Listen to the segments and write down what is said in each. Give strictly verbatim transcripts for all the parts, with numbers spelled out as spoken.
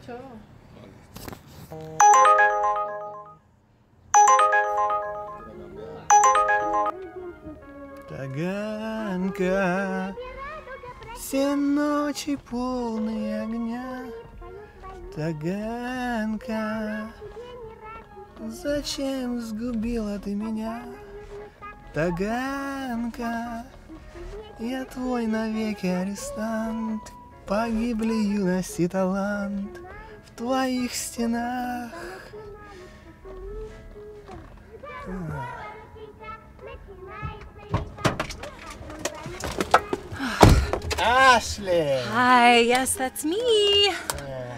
그쵸. Таганка, все ночи полные огня. Таганка, зачем сгубила ты меня? Таганка, я твой навеки арестант. Погибли юность и талант в твоих стенах. Ashley! Hi, yes, that's me. Yeah.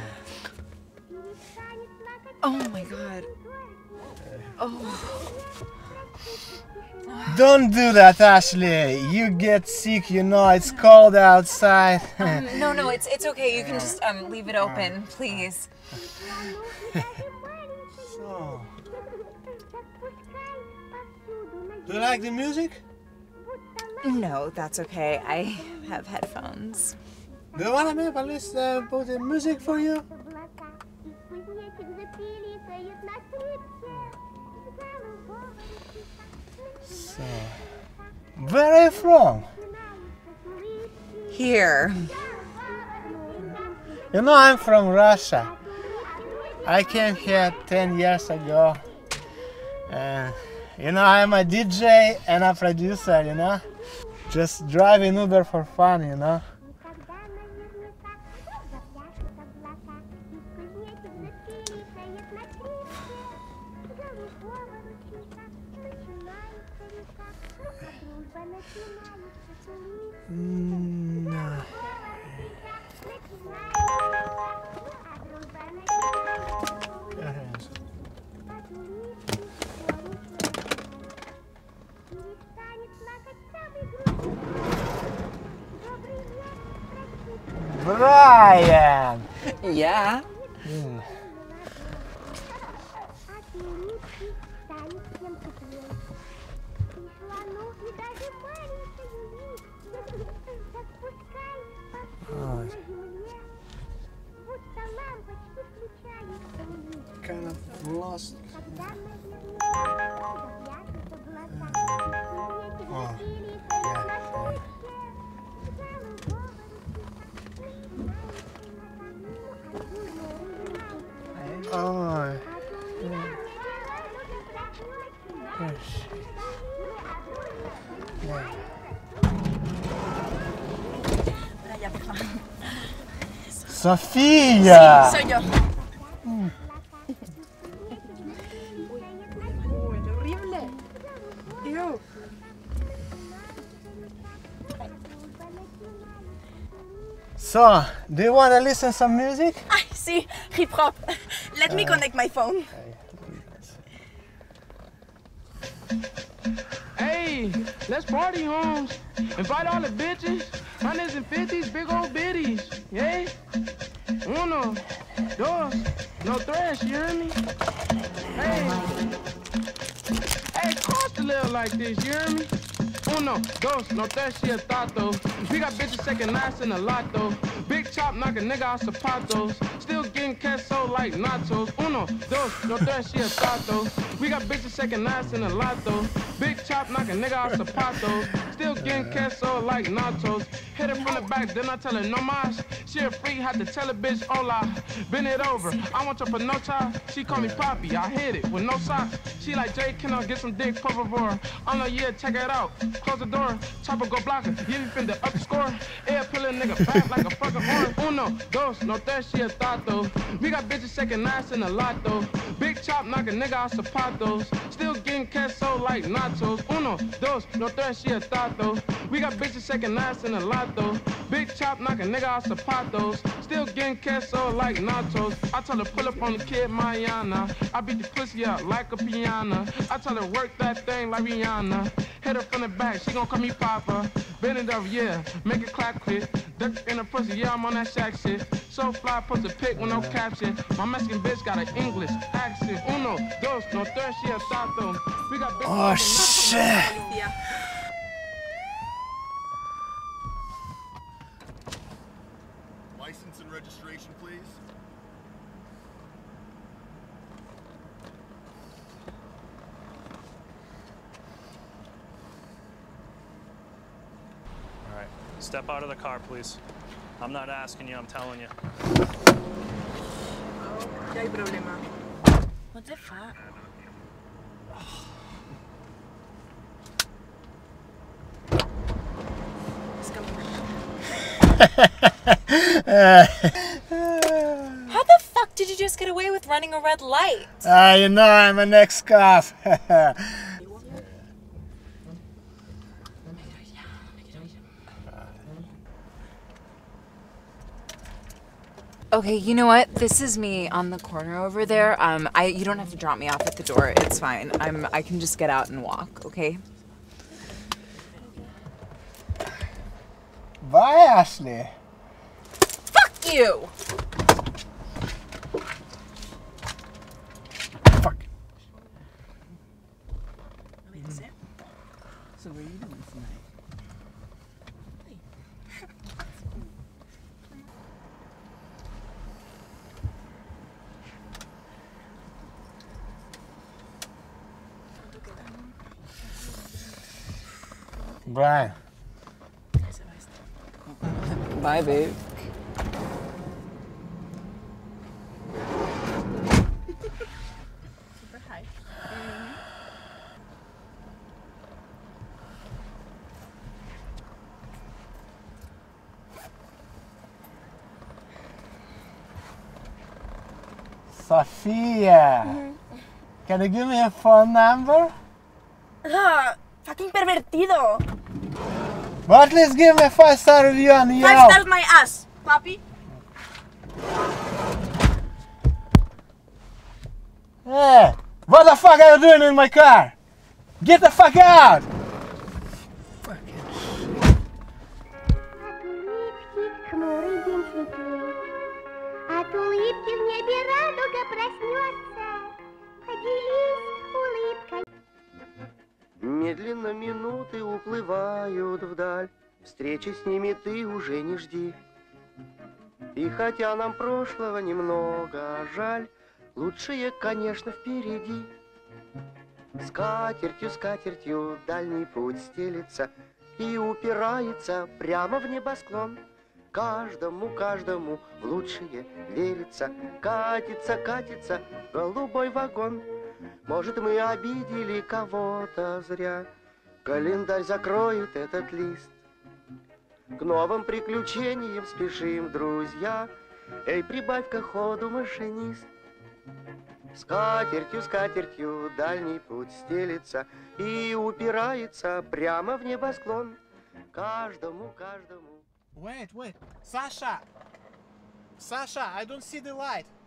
Oh my god. Oh. Don't do that, Ashley. You get sick, you know, it's cold outside. Um, no, no, it's it's okay. You can just um leave it open, please. So, do you like the music? No, that's okay. I have headphones. Do you want to make a list uh, put the music for you? So, where are you from? Here. You know, I'm from Russia. I came here ten years ago. And, you know, I'm a D J and a producer, you know. Just driving Uber for fun, you know. Mm, no. Brian! Yeah. Mm. Oh. Kind of lost. Oh, yeah. Oh. Yes. Yeah. Sofía. Soy yo. Mm. Uy, es horrible. Ew. So, do you want to listen some music? Ay, sí, hip hop. Let me connect my phone. Hey, let's party, Holmes. Invite all the bitches. Hundreds and fifties, big old biddies. Yay? Uno, dos, no thrash, you hear me? Hey, hey, cost a little like this, you hear me? Uno, dos, no tres, she a tato. We got bitches second last in the lot though. Big chop knock a nigga out zapatos. Still getting queso like nachos. Uno, dos, no tres, she a tato. We got bitches second last in the lot though. Big chop knock a nigga out zapatos. Still getting queso like nachos. Hit her from the back, then I tell her no mas. She a freak, had to tell a bitch hola. Bend it over, I want you for no child. She call me Poppy, I hit it with no socks. She like, Jay, can I get some dick, por favor? I'm like, yeah, check it out. Close the door, chopper go block her. You ain't finna up the score. Air pillin' nigga back like a fucking horn. Uno, dos, no tres, she a tato. We got bitches shaking ass in the lot though. Big chop knock a nigga out zapatos. Still getting queso like nachos. Uno, dos, no tres, she a tato. We got bitches shaking ass in the lot though. Big chop knock a nigga out zapatos. Still getting queso like nachos. I tell her pull up on the kid Mariana. I beat the pussy up like a piano. I tell her work that thing like Rihanna. Hit her from the back, she gon' call me Papa. Bend it over, yeah, make it clap quick. Duck in the pussy, yeah, I'm on that shack shit. So fly, post a pic with no caption. My Mexican bitch got an English accent. Uno, dos, no tres, she a tato. We got bitches. Oh, shit. License and registration, please. Step out of the car, please. I'm not asking you, I'm telling you. Ya hay problema. What the fuck? How the fuck did you just get away with running a red light? Ah, uh, you know I'm an ex-cop. Okay, you know what? This is me on the corner over there. Um, I you don't have to drop me off at the door. It's fine. I'm I can just get out and walk. Okay. Bye, Ashley. Fuck you. Fuck. So what are you doing tonight? Brian. Bye, babe. Super high. Sophia. Mm-hmm. Can you give me a phone number? Ah, fucking pervertido. But at least give me a five star review on Yelp. Five stars my ass, papi. Hey, what the fuck are you doing in my car? Get the fuck out! Fucking shit. Хмурый день светлей, от улыбки в небе радуга проснется. Поделись улыбкой. Медленно минуты уплывают вдаль, встречи с ними ты уже не жди. И хотя нам прошлого немного жаль, лучшее, конечно, впереди. Скатертью, скатертью дальний путь стелится и упирается прямо в небосклон. Каждому, каждому в лучшее верится, катится, катится голубой вагон. Может, мы обидели кого-то зря, календарь закроет этот лист. К новым приключениям спешим, друзья, эй, прибавь-ка ходу, машинист. Скатертью, скатертью дальний путь стелится и упирается прямо в небосклон. Каждому, каждому. Wait, wait. Sasha! Sasha, I don't see the light.